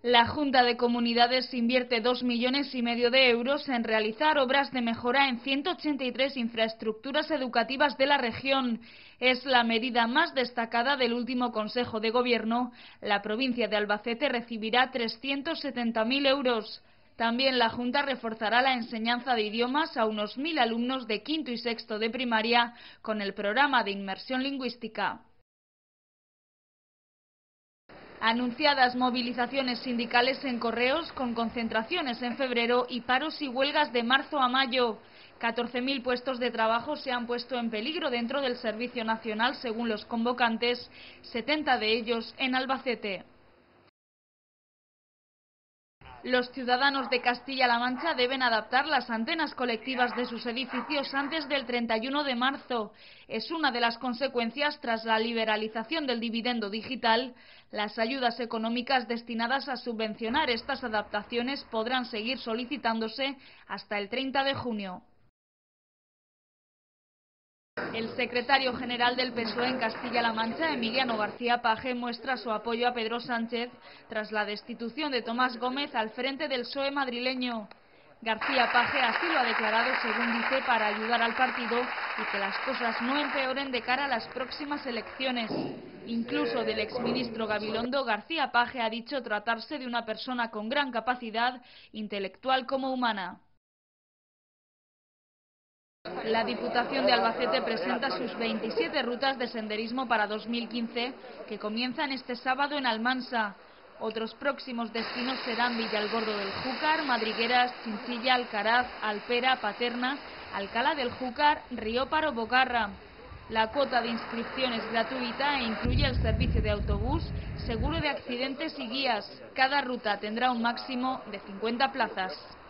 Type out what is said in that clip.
La Junta de Comunidades invierte 2,5 millones de euros en realizar obras de mejora en 183 infraestructuras educativas de la región. Es la medida más destacada del último Consejo de Gobierno. La provincia de Albacete recibirá 370.000 euros. También la Junta reforzará la enseñanza de idiomas a unos 1.000 alumnos de quinto y sexto de primaria con el programa de inmersión lingüística. Anunciadas movilizaciones sindicales en Correos con concentraciones en febrero y paros y huelgas de marzo a mayo. 14.000 puestos de trabajo se han puesto en peligro dentro del Servicio Nacional según los convocantes, 70 de ellos en Albacete. Los ciudadanos de Castilla-La Mancha deben adaptar las antenas colectivas de sus edificios antes del 31 de marzo. Es una de las consecuencias tras la liberalización del dividendo digital. Las ayudas económicas destinadas a subvencionar estas adaptaciones podrán seguir solicitándose hasta el 30 de junio. El secretario general del PSOE en Castilla-La Mancha, Emiliano García Paje, muestra su apoyo a Pedro Sánchez tras la destitución de Tomás Gómez al frente del PSOE madrileño. García Paje así lo ha declarado, según dice, para ayudar al partido y que las cosas no empeoren de cara a las próximas elecciones. Incluso del exministro Gabilondo, García Paje ha dicho tratarse de una persona con gran capacidad intelectual como humana. La Diputación de Albacete presenta sus 27 rutas de senderismo para 2015, que comienzan este sábado en Almansa. Otros próximos destinos serán Villalgordo del Júcar, Madrigueras, Chinchilla, Alcaraz, Alpera, Paterna, Alcalá del Júcar, Rióparo, Bogarra. La cuota de inscripción es gratuita e incluye el servicio de autobús, seguro de accidentes y guías. Cada ruta tendrá un máximo de 50 plazas.